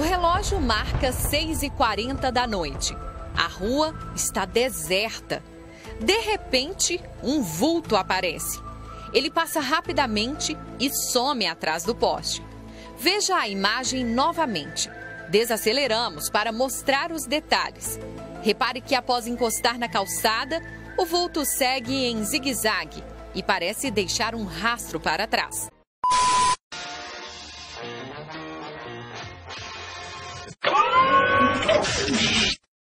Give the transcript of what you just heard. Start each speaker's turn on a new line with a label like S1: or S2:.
S1: relógio marca 6h40 da noite. A rua está deserta. De repente, um vulto aparece. Ele passa rapidamente e some atrás do poste. Veja a imagem novamente. Desaceleramos para mostrar os detalhes. Repare que após encostar na calçada, o vulto segue em zigue-zague e parece deixar um rastro para trás.